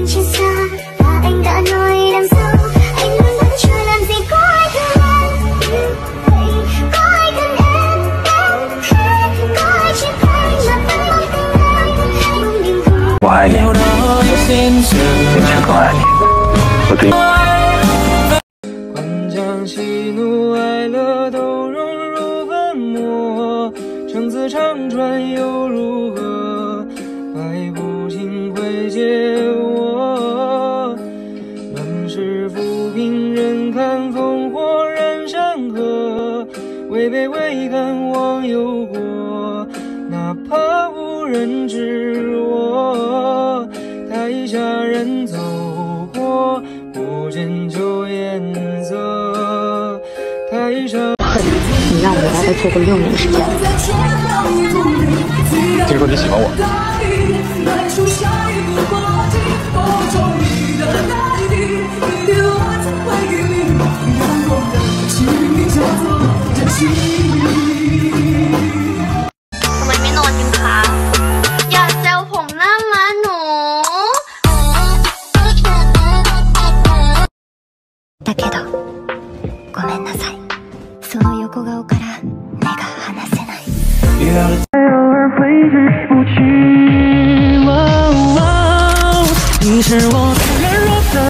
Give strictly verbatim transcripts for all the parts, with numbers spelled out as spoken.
trên xa và anh đã nói đằng sau anh luôn vẫn chưa làm gì có ai thương em như vậy, có ai thương em đến thế, có ai chỉ thấy mà vẫn mong tình em không đừng thương. 我爱你，你却更爱你。我对你。 喜怒哀乐都融入粉末，橙子长川又如何？百步清会解我。乱世浮萍人看烽火燃山河，违背未敢忘忧国，哪怕无人知我。台下人走过，不见旧颜色。 恨你，你让我白白错过六年时间。 听说你喜欢我。 ทำไมไม่นอนกันคะอย่าแซวผมหน้าม้าหนูだけどごめんなさい。 その横顔から目が離せない。 偶尔挥之不去。你是我最软弱的。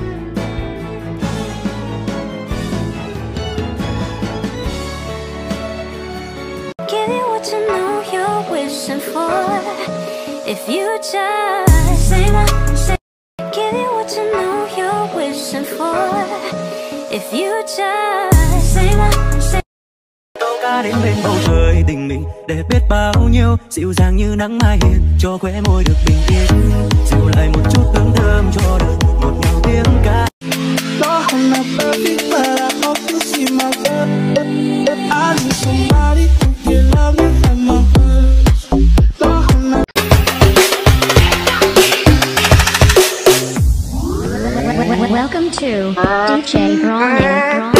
Give you what you know you're wishing for. If you just say my say. Give you what you know you're wishing for. If you just say my say. Ca đến bên bầu trời tình mình để biết bao nhiêu dịu dàng như nắng mai hiền cho khóe môi được bình yên dịu lại một chút hương thơm cho đời ngọt ngào tiếng ca. No, I'm not perfect, but I hope you see my worth. I need somebody who can love me and my hurts. No, I'm not. Welcome to D J Brawling.